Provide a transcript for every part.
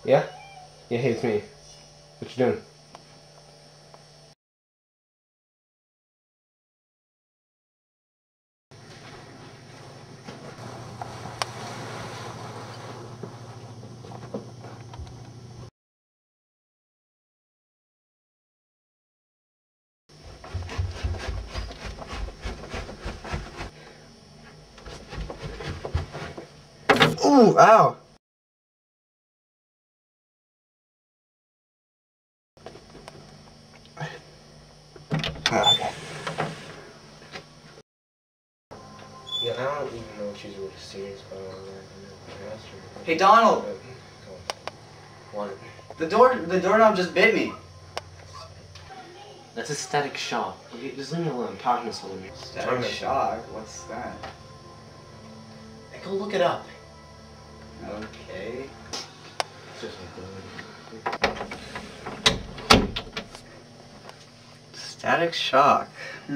Yeah? Yeah, hey, it's me. What you doing? Ooh, ow! Okay. Yeah, I don't even know if she's really serious about all that. Hey, Donald! What? The doorknob just bit me. That's a static shock. Okay, just leave me alone. I'm talking to someone. Static shock? What's that? Hey, go look it up. Okay. It's just Static shock.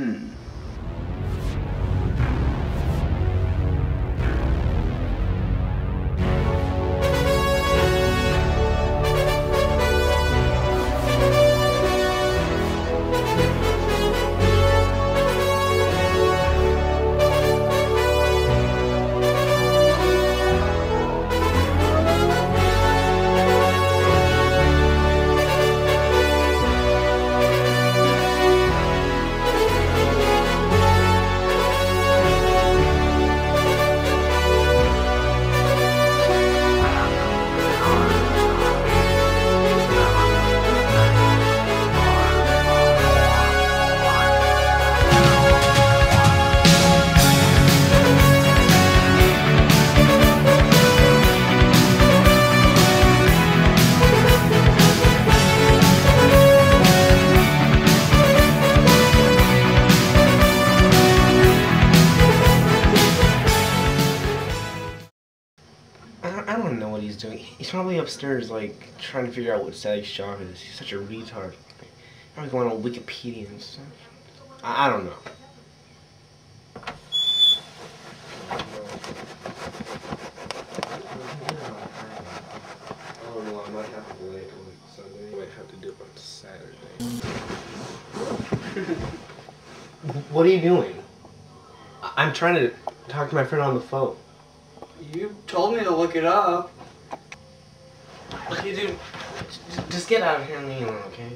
I don't know what he's doing. He's probably upstairs, like, trying to figure out what static shock is. He's such a retard. Probably going on Wikipedia and stuff. I don't know. I don't know. I might have to delay it on Sunday. I might have to do it on Saturday. What are you doing? I'm trying to talk to my friend on the phone. You told me to look it up. Okay, dude, just get out of here and leave me alone, okay?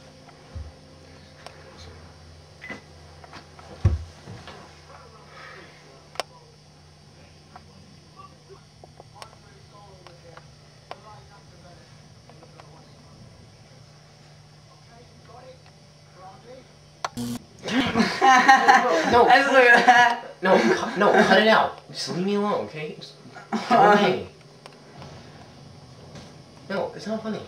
No, cut it out. Just leave me alone, okay? Just go away. No, it's not funny.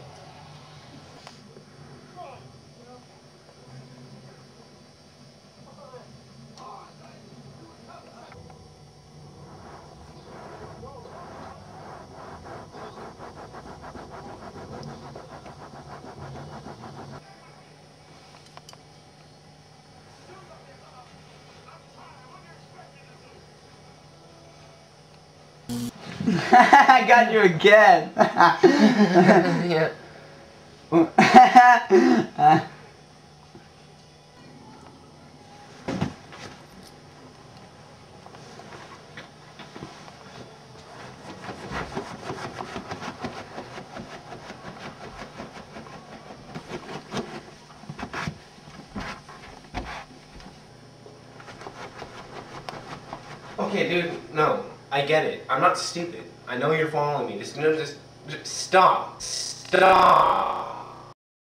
I got you again. Yeah. Okay, dude, no. I get it. I'm not stupid. I know you're following me. Just stop. Stop.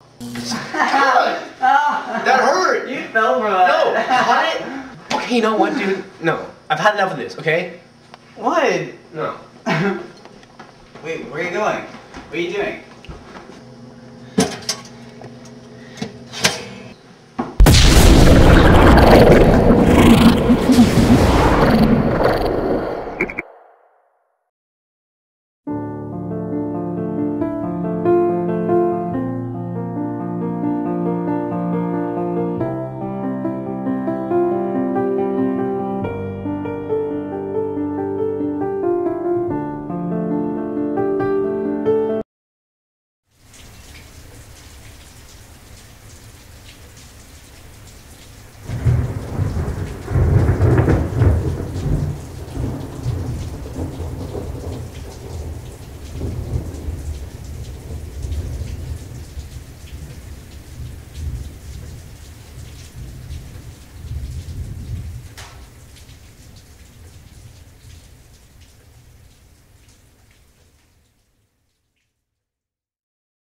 That hurt! You fell for that. No, cut it. Okay, you know what, dude? No. I've had enough of this, okay? What? No. Wait, where are you going? What are you doing?